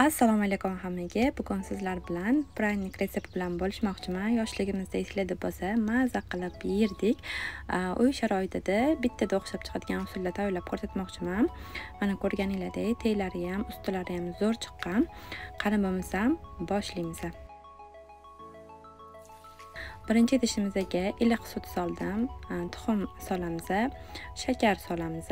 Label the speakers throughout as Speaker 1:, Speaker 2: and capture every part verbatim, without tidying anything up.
Speaker 1: Assalomu alaykum hammaga. Bugun sizlar bilan praynik retsept bilan bo'lishmoqchiman. Yoshligimizda eslaydi bo'lsa, maza qilib yerdik. Uy sharoitida bittada o'xshab chiqadigan usulda tayyorlab ko'rsatmoqchiman. Mana ko'rganinglardek, teylari ham, ustilari ham zo'r chiqqan. Qani bo'lmasam, boshlaymiz. Birinchi idishimizga iliq sut soldim, tuxum solamiz, shakar solamiz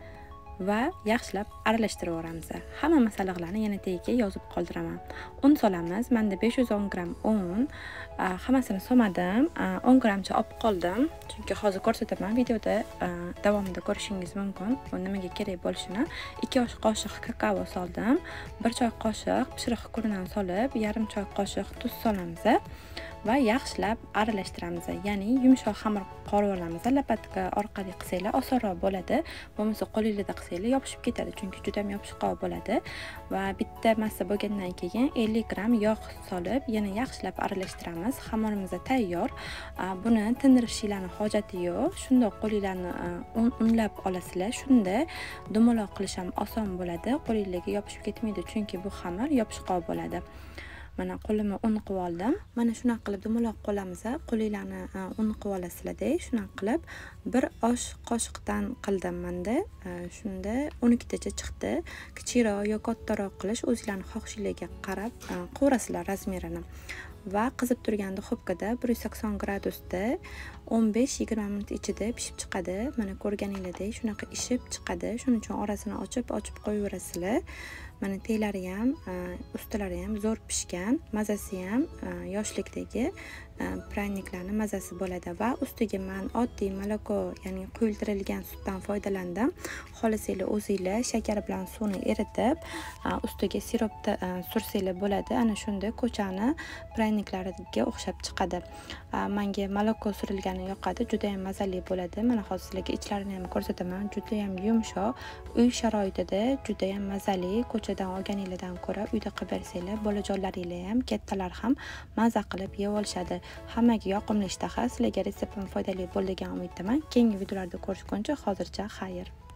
Speaker 1: va yaxshilab aralashtirib yuboramiz. Hamma masalliqlarni yana tagiga yozib qoldiraman. Un solamiz. Menda besh yuz o'n gramm un. Hammasini solmadim. o'n grammcha olib qoldim. Chunki hozir ko'rsataman videoda davomida ko'rishingiz mumkin. Bu nimaga kerak bo'lishini. ikki osh qoshiq kakao soldim. bir choy qoshiq pishiriq kunidan solib, yarim choy qoshiq tuz solamiz va yaxshilab aralashtiramiz. Ya'ni yumshoq xamir qorib olamiz. Lapatka orqali qilsanglar osonroq bo'ladi. Bo'lmasa qo'lingizda qilsanglar yopishib ketadi, chunki juda ham yopishqoq bo'ladi. Va bitta massa bo'lgandan keyin ellik gramm yog' solib, yana yaxshilab aralashtiramiz. Xamirimiz tayyor. Buni tindirishinglarning hojati yo'q. Shundoq qo'linglarni unlab olasizlar. Shunda dumaloq qilish ham oson bo'ladi. Qo'lingizga yopishib ketmaydi, chunki bu xamir yopishqoq bo'ladi. Mana qo'limni un qilib oldim. Mana shunaqa qilib dumaloq qo'lamiz, qo'linglarni un qilib olasizlar-da. Shunaqa qilib bir osh qoshiqdan qildim menda. Shunda o'n ikkitacha chiqdi. Kichikroq yoki kattaroq qilish o'zingizlarning xohishingizga qarab qo'rasizlar razmerini. Va qizib turgan duxovkada bir yuz sakson gradusda o'n besh yigirma minut ichida pishib chiqadi. Mana ko'rganinglardek shunaqa ishib chiqadi. Shuning uchun orasini ochib-ochib qo'yaverasizlar. Mana teylari ham, ustilari ham zo'r pishgan. Mazasi ham yoshlikdagi prayniklarning mazasi bo'ladi va ustiga men oddiy moloko, ya'ni quyultirilgan sutdan foydalandim. Xohlasanglar o'zingizlar shakar bilan suvni eritib, ustiga siropda sursanglar bo'ladi. Ana shunda ko'chani prayniklariga o'xshab chiqadi. Menga moloko surilgani yoqadi, juda ham mazali bo'ladi. Mana hozir sizlarga ichlarini ham ko'rsataman. Juda ham yumshoq, uy sharoitida juda ham mazali. Ko'chadan olganinglardan ko'ra uyda qilib bersanglar, bolajonlaringlar ham, kattalar ham maza qilib yeb olishadi. Hammaga yoqimli ishtaha. Sizlarga retseptim foydali bo'ldi degan umiddaman. Keyingi videolarda ko'rishguncha hozircha xayr.